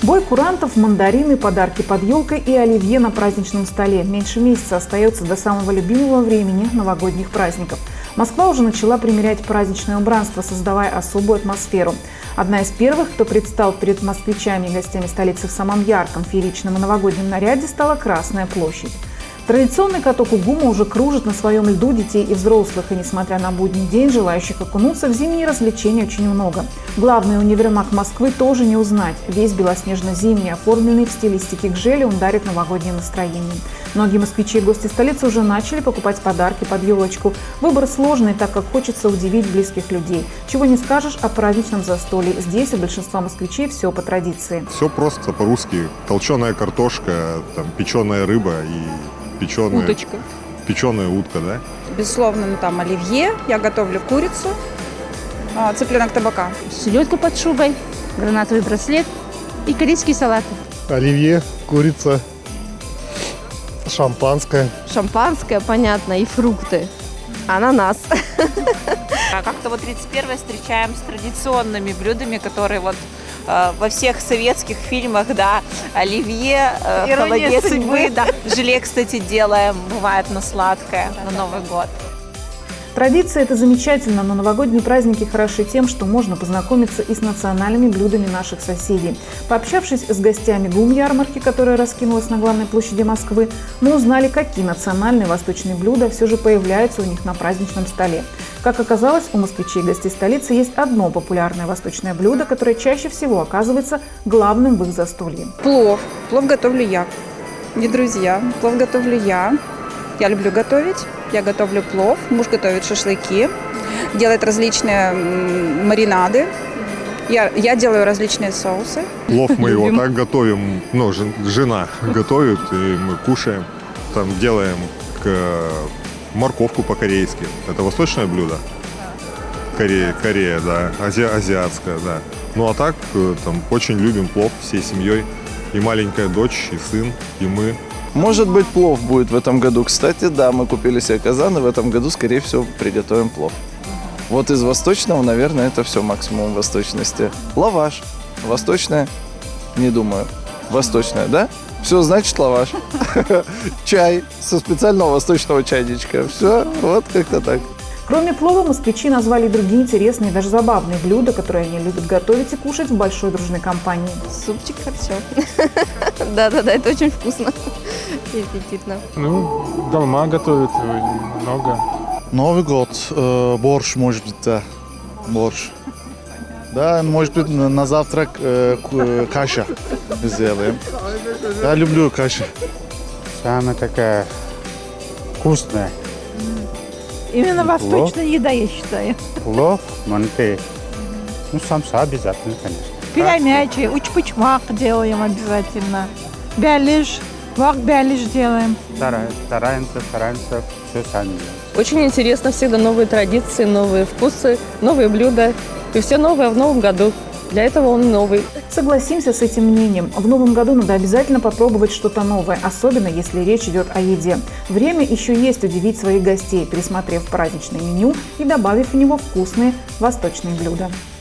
Бой курантов, мандарины, подарки под елкой и оливье на праздничном столе. Меньше месяца остается до самого любимого времени – новогодних праздников. Москва уже начала примерять праздничное убранство, создавая особую атмосферу. Одна из первых, кто предстал перед москвичами и гостями столицы в самом ярком, фееричном и новогоднем наряде, стала Красная площадь. Традиционный каток Угума уже кружит на своем льду детей и взрослых, и несмотря на будний день, желающих окунуться в зимние развлечения очень много. Главный универмаг Москвы тоже не узнать. Весь белоснежно-зимний, оформленный в стилистике гжели, он дарит новогоднее настроение. Многие москвичи и гости столицы уже начали покупать подарки под елочку. Выбор сложный, так как хочется удивить близких людей. Чего не скажешь о праздничном застолье. Здесь у большинства москвичей все по традиции. Все просто по-русски. Толченая картошка, печеная рыба и печеная утка, да? Безусловно, там оливье, я готовлю курицу, цыпленок табака. Селедка под шубой, гранатовый браслет и корейский салат. Оливье, курица, шампанское. Шампанское, понятно, и фрукты. Ананас. Как-то 31-е встречаем с традиционными блюдами, которые во всех советских фильмах, да, оливье, холодец судьбы, да. Желе, кстати, делаем, бывает на сладкое, на Новый год. Традиция – это замечательно, но новогодние праздники хороши тем, что можно познакомиться и с национальными блюдами наших соседей. Пообщавшись с гостями ГУМ-ярмарки, которая раскинулась на главной площади Москвы, мы узнали, какие национальные восточные блюда все же появляются у них на праздничном столе. Как оказалось, у москвичей и гостей столицы есть одно популярное восточное блюдо, которое чаще всего оказывается главным в их застолье. Плов. Плов готовлю я. Не друзья. Плов готовлю я. Я люблю готовить. Я готовлю плов, муж готовит шашлыки, делает различные маринады. Я делаю различные соусы. Плов мы его так готовим, жена готовит, и мы кушаем. Там делаем морковку по-корейски. Это восточное блюдо? Корея, да. Азиатское, да. Ну а так, очень любим плов всей семьей. И маленькая дочь, и сын, и мы. Может быть, плов будет в этом году. Кстати, да, мы купили себе казан, и в этом году, скорее всего, приготовим плов. Вот из восточного, наверное, это все максимум восточности. Лаваш. Восточное? Не думаю. Восточное, да? Все, значит, лаваш. Чай со специального восточного чайничка. Все, вот как-то так. Кроме плова, москвичи назвали другие интересные, даже забавные блюда, которые они любят готовить и кушать в большой дружной компании. Супчик харчо. Да-да-да, это очень вкусно и аппетитно. Дома готовят много. Новый год, борщ, может быть, да, борщ. Да, может быть, на завтрак каша сделаем. Я люблю кашу. Самая такая вкусная. Именно восточная еда, я считаю. Плов, манты. Самса обязательно, конечно. Пирамячи, учпучмак делаем обязательно. Бялиш, вак бялиш делаем. Стараемся, все сами делаем. Очень интересно, всегда новые традиции, новые вкусы, новые блюда. И все новое в новом году. Для этого он новый. Согласимся с этим мнением. В новом году надо обязательно попробовать что-то новое, особенно если речь идет о еде. Время еще есть удивить своих гостей, пересмотрев праздничное меню и добавив в него вкусные восточные блюда.